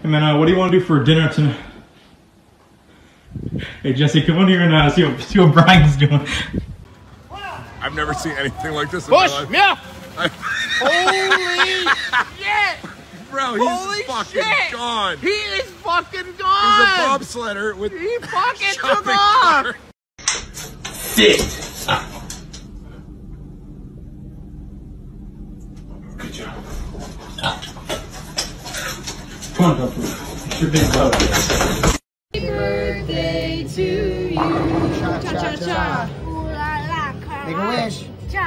Hey man, what do you want to do for dinner tonight? Hey Jesse, come on here and see what Brian's doing. I've never seen anything like this in my life. Yeah. Holy shit! Bro, he's fucking gone. He is fucking He's gone. a bobsledder with He fucking took shopping off. cart. Sit. Good job. Come on, Duffy. It's your big brother. Happy birthday to you. Cha cha cha. Ooh la la. Make a wish. Cha.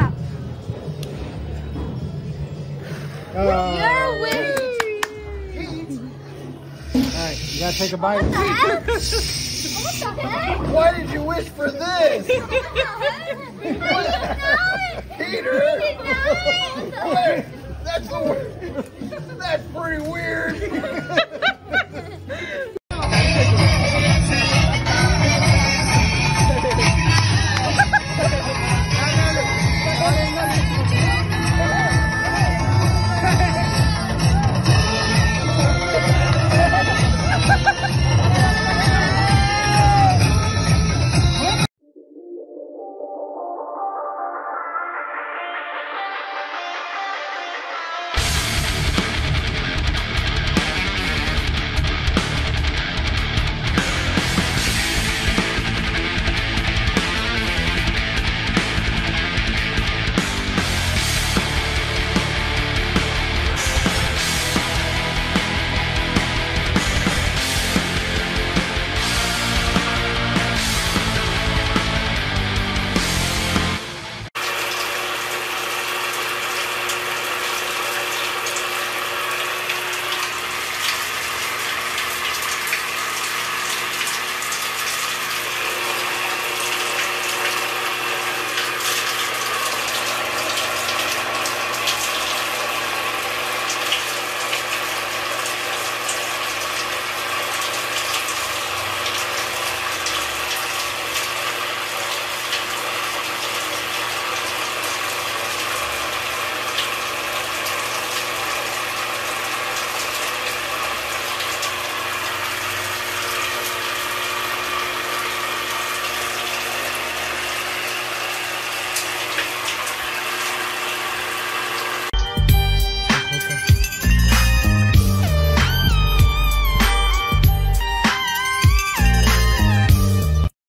Your wish. Alright, you gotta take a bite. What the heck? Why did you wish for this? Peter! That's the word. That's pretty weird.